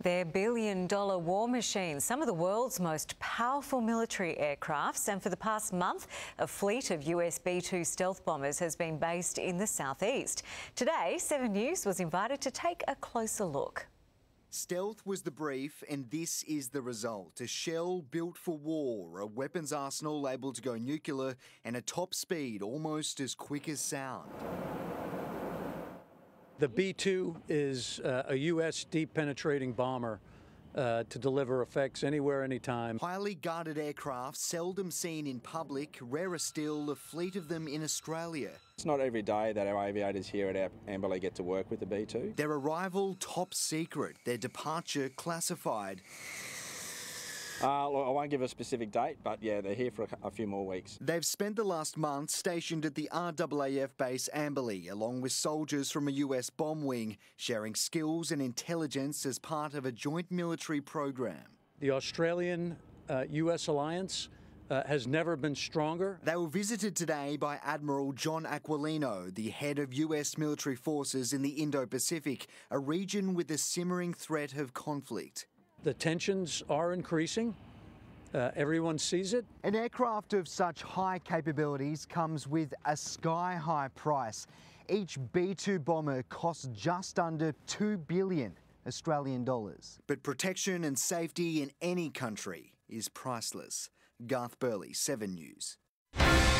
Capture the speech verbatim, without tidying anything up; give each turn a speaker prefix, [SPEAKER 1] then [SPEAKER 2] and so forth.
[SPEAKER 1] They're billion-dollar war machines, some of the world's most powerful military aircrafts, and for the past month, a fleet of U S B two stealth bombers has been based in the southeast. Today, Seven News was invited to take a closer look.
[SPEAKER 2] Stealth was the brief, and this is the result. A shell built for war, a weapons arsenal able to go nuclear, and a top speed almost as quick as sound.
[SPEAKER 3] The B two is uh, a U S deep penetrating bomber uh, to deliver effects anywhere, anytime.
[SPEAKER 2] Highly guarded aircraft, seldom seen in public, rarer still, a fleet of them in Australia.
[SPEAKER 4] It's not every day that our aviators here at Amberley get to work with the B two.
[SPEAKER 2] Their arrival top secret, their departure classified.
[SPEAKER 4] Uh, look, I won't give a specific date, but yeah, they're here for a, a few more weeks.
[SPEAKER 2] They've spent the last month stationed at the R A A F base Amberley, along with soldiers from a U S bomb wing, sharing skills and intelligence as part of a joint military program.
[SPEAKER 3] The Australian uh, U S alliance uh, has never been stronger.
[SPEAKER 2] They were visited today by Admiral John Aquilino, the head of U S military forces in the Indo-Pacific, a region with a simmering threat of conflict.
[SPEAKER 3] The tensions are increasing. Uh, everyone sees it.
[SPEAKER 2] An aircraft of such high capabilities comes with a sky-high price. Each B two bomber costs just under two billion Australian dollars. But protection and safety in any country is priceless. Garth Burley, Seven News.